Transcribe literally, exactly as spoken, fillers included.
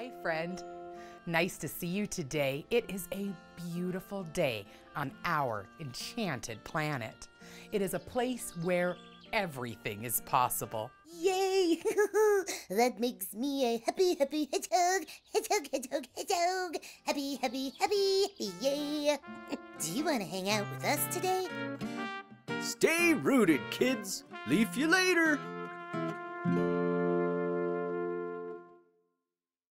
Hi, friend. Nice to see you today. It is a beautiful day on our enchanted planet. It is a place where everything is possible. Yay! That makes me a happy, happy hedgehog. Hedgehog, hedgehog, hedgehog. Happy, happy, happy, yay! Do you want to hang out with us today? Stay rooted, kids. Leave you later.